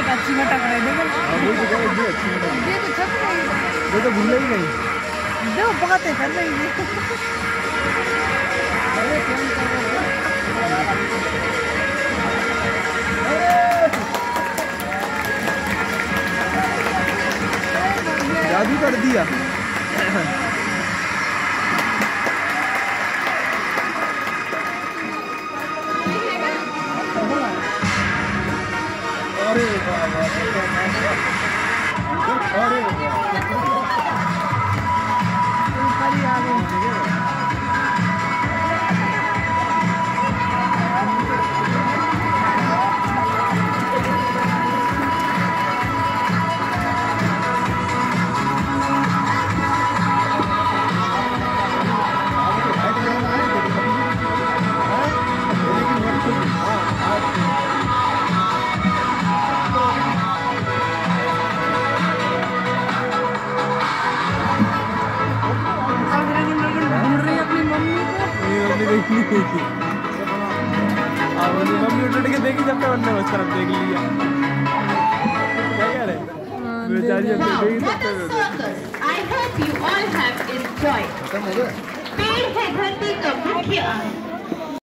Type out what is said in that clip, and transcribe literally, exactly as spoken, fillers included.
अच्छी मटक रही देखो। वो तो क्या ये अच्छी मटक ये तो छप रही है, ये तो भूल ही नहीं। देखो बातें कर रही है। अरे क्या कर जादू कर दिया। अरे बाबा, अरे मम्मी उठ के देखी जब तक उन्होंने उस तरफ देख लिया। क्या कह रहे बेचारी जब तक देखी तब तक। I hope you all have enjoyed. पेड़ है धरती का मुख्य अंग।